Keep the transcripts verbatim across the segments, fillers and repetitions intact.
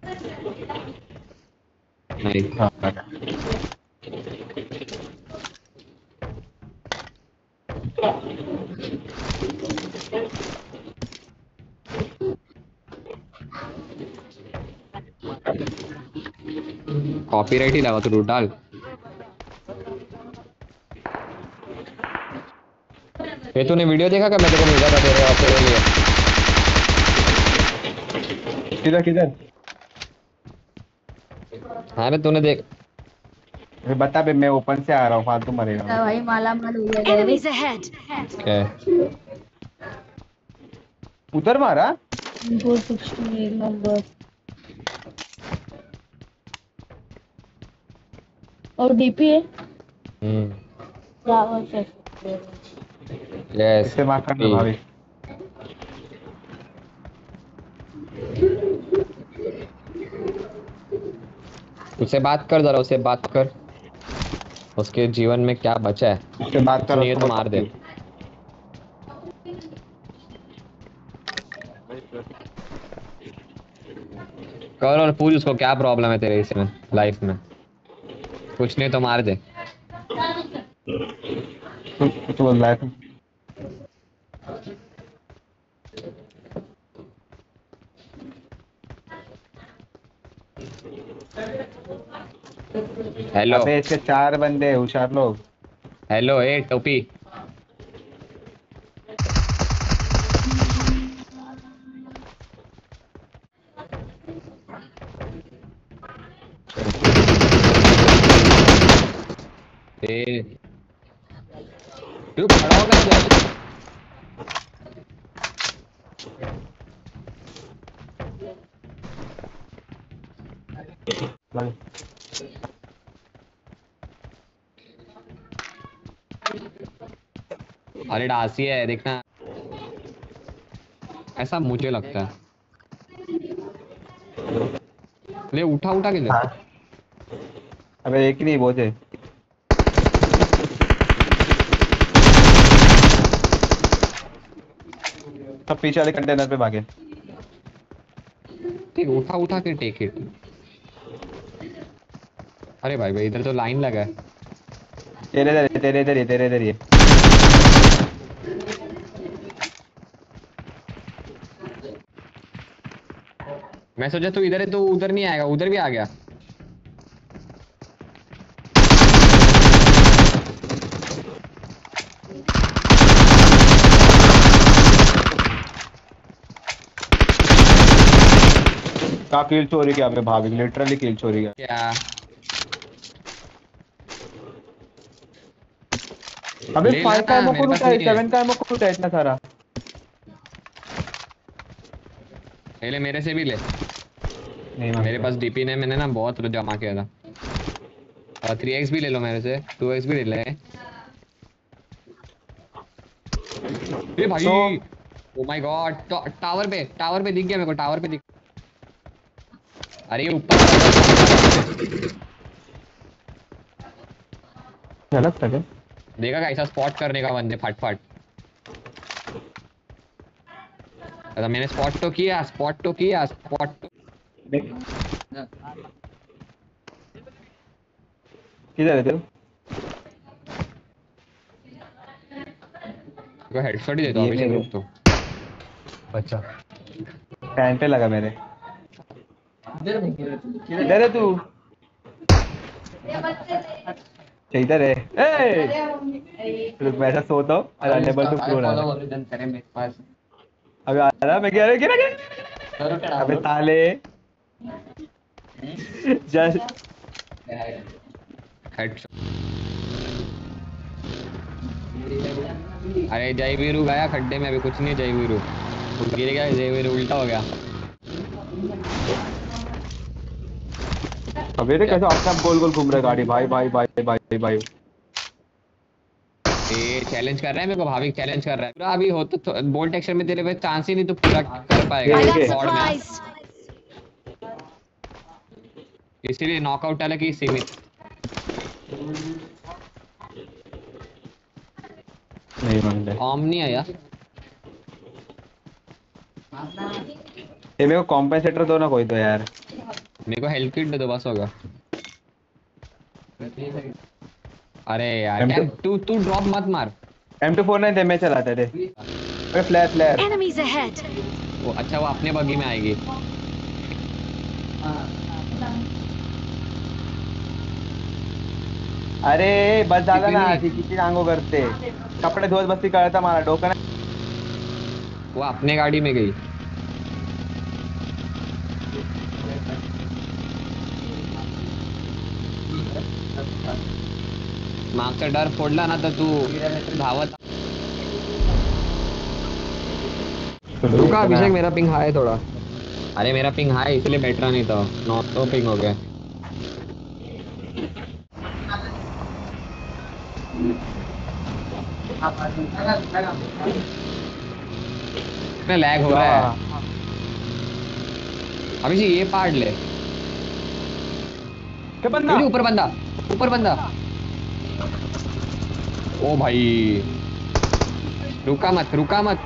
नहीं हाँ कॉपीराइट ही लगा, तो रूट डाल। ये तूने वीडियो देखा क्या मैं तेरे को भेजा था तेरे और तेरे लिए? किधर किधर? हाँ रे तूने देख। अरे बता बे, मैं ओपन से आ रहा हूँ, फालतू मरेगा मैं। भाई माला माल हो गया Enemies ahead! क्या? उधर मारा। फोर सिक्सटी एक नंबर। और डीपी है। हम्म। रावण से यस। इससे मार कर दे भाभी। उससे बात कर जरा, उससे बात कर। उसके जीवन में क्या बचा है? इससे बात कुछ करो नहीं है उसको तो बोल मार दे। भाभी। कर और पूछ उसको क्या प्रॉब्लम है तेरे इसमें लाइफ में। कुछ नहीं तो मार दे। कुछ कुछ बोल रहा है। हेलो। अबे इसके चार बंदे हैं, होशियार लोग। हेलो ए टोपी। ए तू खड़ा हो गया। भाई, अरे डांसी है देखना, ऐसा मुझे लगता है। ले उठा उठा के ले। हाँ। अबे एक ही नहीं बहुत है। सब पीछे वाले कंटेनर पे भागे। ठीक, उठा उठा के टेक इट। अरे भाई भाई इधर तो लाइन लगा है। तेरे इधर है, तेरे इधर ही है, तेरे इधर ही है। मैं सोचा तू इधर है तो उधर नहीं आएगा, उधर भी आ गया। का किल चोरी किया आपने भाभी, लिटरली किल चोरी किया। क्या? अबे ले फाइव का लेना, एमो को मेरे पास लूटा है, नहीं है। सेवन का एमो को लूटा है इतना सारा। ले ले, मेरे से भी ले। नहीं मेरे मानता। पास डीपी ने मैंने ना बहुत जमा किया था। और थ्री एक्स भी ले लो मेरे से, टू एक्स भी ले ले। ए भाई। तो ओ माय गॉड, टावर पे टावर पे दिख गया मेरे को, टावर पे दिख। अरे ये ऊपर वाला। गलत था क्या? देखा कैसा स्पॉट करने का बंदे फट फट। अरे मैंने स्पॉट तो किया, स्पॉट तो किया, स्पॉट तो। देख, किधर है तू? हेडशॉट ही देता हूँ ये अभिषेक, नहीं रुक है। तो। अच्छा। पैन पे लगा मेरे। किधर है तू? अच्छा, इधर है। ए! रुक मैं ऐसा सोता हूँ। अनएबल टू प्रोन आ रहा है। अबे आ रहा, मैं गिरा गिरा गिरा। अबे साले। Just headshot. अरे जय वीरू गया खड्डे में, अभी कुछ नहीं। जय वीरू गिर गया, जय वीरू उल्टा हो गया। अबे रे कैसे अपने आप गोल गोल घूम रहा है गाड़ी, भाई भाई भाई भाई भाई। ये चैलेंज कर रहा है मेरे को, भाविक चैलेंज कर रहा है पूरा। अभी हो तो, तो बोल्ट एक्शन में तेरे पे चांस ही नहीं, तो पूरा कर पाएगा I ये got ये स्क्वाड में। supplies! इसीलिए नॉकआउट अलग ही सीमित। नहीं मानते। ऑम नहीं आया। ये मेरे को कॉम्पेंसेटर दो ना कोई तो यार। मेरे को हेल्थ किट दे दो बस होगा। अरे यार M two क्या तू तू ड्रॉप मत मार। एम टू फोर नाइन दे, मैं चलाता थे। अरे फ्लैश फ्लैश। Enemies ahead! वो अच्छा वो अपने बगी में आएगी। अरे बस झालं किती ना, मिनिट? ती किती सांगू करते, कपडे धुवत बसती कळता मला डोकं नाही. वो अपने गाड़ी में गई। मागचा डर फोडला ना तर तू धावत। रुका अभिषेक, मेरा पिंग हाई है थोड़ा। अरे मेरा पिंग हाई इसलिए बैठ रहा नहीं था, नौ तो पिंग हो गया। इसमें लैग हो रहा है। अभिषेक ये पार्ट ले। क्या बंदा? ये ऊपर बंदा, ऊपर बंदा। ओ भाई रुका मत, रुका मत।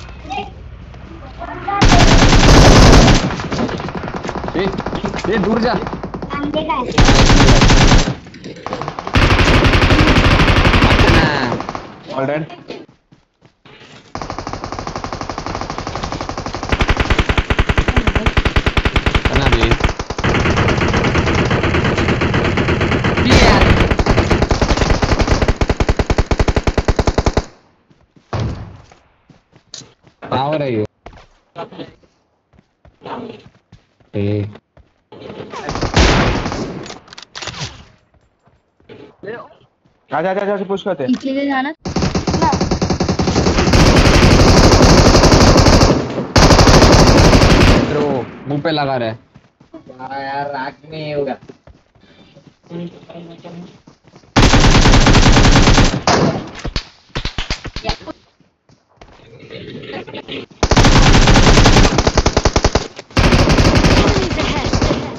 ए, ए दूर जा। ऑलराइट करना भी क्या हो रही है? ए आजा आजा आजा पुश करते. पीछे से जाना तो मुंह पे लगा रहा है। यार रात में होगा। Enemies ahead!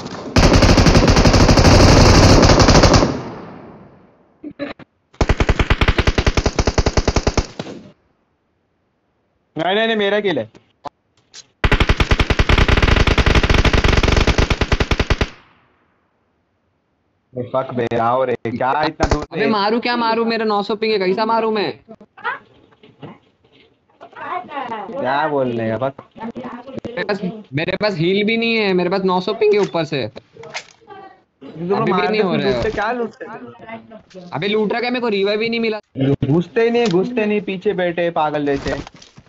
नहीं नहीं नहीं मेरा किल है. फक बे आओ रे, क्या इतना दूर अबे से? मारू क्या मारू, मेरा नौ सौ पिंग है, कैसा मारू मैं? क्या बोलने का बस. मेरे पास मेरे पास हील भी नहीं है, मेरे पास नौ सौ पिंग है ऊपर से। तुम अभी भी नहीं हो रहा है। लूटते क्या लूटते? अबे लूट रहा क्या, मेरे को रिवाइव भी नहीं मिला। घुसते ही नहीं घुसते नहीं, पीछे बैठे पागल जैसे.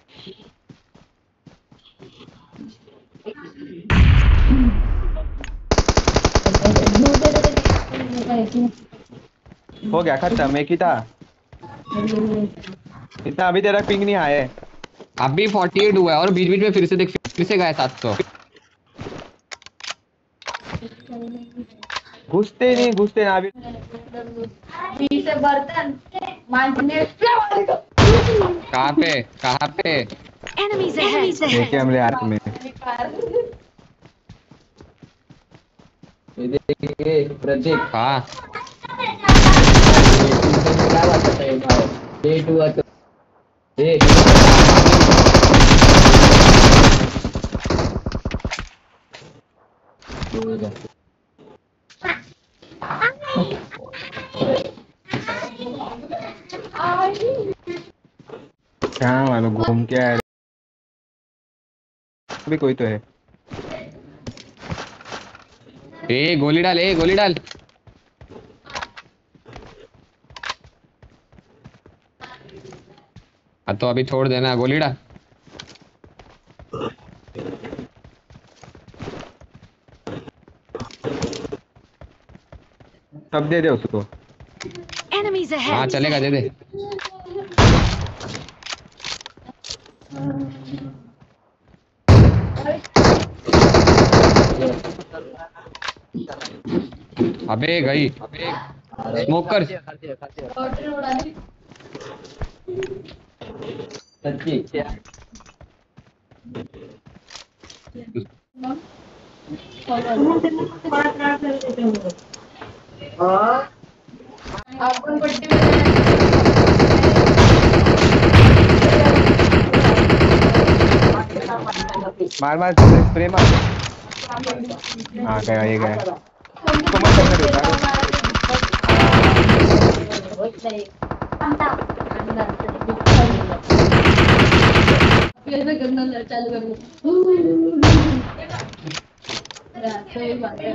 हो गया खत्म, एक ही था इतना. अभी तेरा पिंग नहीं आया है. अभी अड़तालीस हुआ है और बीच बीच में फिर से देख, फिर से गया सात सौ। घुसते नहीं घुसते ना अभी. पीछे बर्तन मांजने कहाँ पे कहाँ पे? Enemies ahead! देखे हमले हाथ में. ये देखिए प्रतीक हाँ क्या बात करता है भाई? डेट हुआ तो देख क्या मालूम घूम के आया. अभी कोई तो है. ए गोली डाल, ए गोली डाल। हाँ तो अभी छोड़ देना, गोली डाल। सब दे दे उसको. Enemies हाँ ahead! चलेगा, दे दे। अबे गई, अबे स्मोक कर। सच्ची आपण पट्टी मार मार स्प्रे मार। हाँ गया ये गया। इसको मत करने दो यार। कैसे करना चालू कर लो। सही बात है।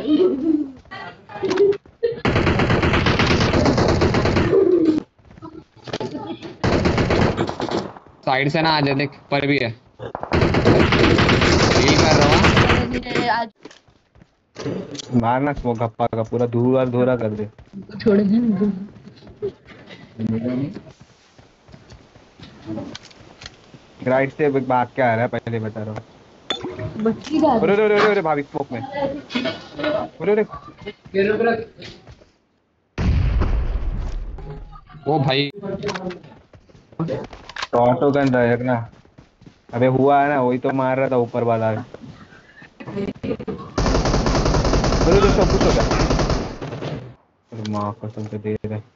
साइड से ना आ जाए, देख पर भी है। यही कर रहा हूँ। आज मारना स्मोक गप्पा का पूरा धूरा धूरा कर दे। छोड़ दे। राइट से भाग के आ रहा है, पहले बता रहा हूँ। बच्ची का अरे अरे अरे अरे भाभी स्मोक में। अरे अरे ओ भाई ऑटो गन रहेगा। अबे हुआ है ना, वही तो मार रहा था ऊपर वाला। अरे तो सब कुछ हो गया। अरे माँ कसम से दे रहे।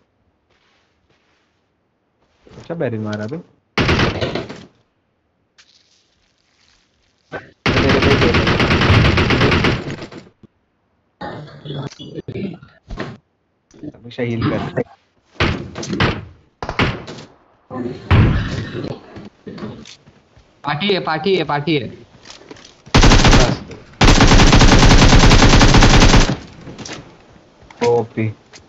अच्छा बैरिल मारा बे। हमेशा हील कर। पार्टी है, पार्टी है, पार्टी है। ओपी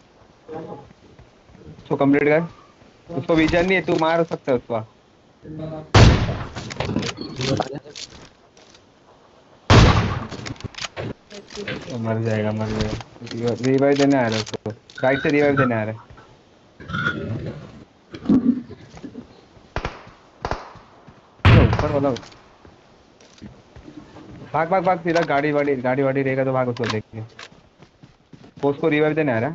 तो कंप्लीट कर। उसको विजन नहीं है, तू मार सकता है उसको। तो मर जाएगा मर जाएगा। रिवाइव देने आ रहा है उसको, राइट से रिवाइव देने आ रहा है। ऊपर वाला भाग भाग भाग सीधा। गाड़ी वाड़ी गाड़ी वाड़ी रहेगा तो भाग उसको लेके। वो उसको रिवाइव देने आ रहा है।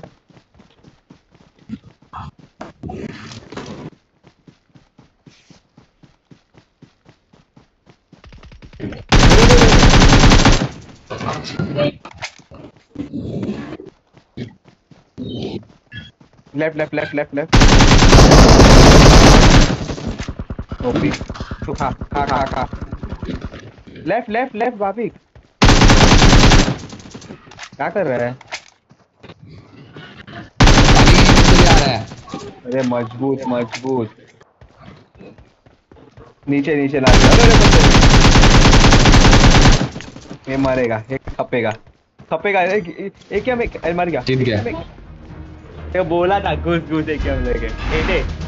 Left left left left left. OP तू खा खा खा खा। लेफ्ट लेफ्ट लेफ्ट भाभी क्या कर रहा है? जा रहा है। अरे मजबूत मजबूत। नीचे नीचे ला दिया। अरे अरे ये मरेगा, एक खपेगा खपेगा। एक एक क्या मैं मर गया। जीत गया। ये बोला था घुस घुस एक क्या लेके।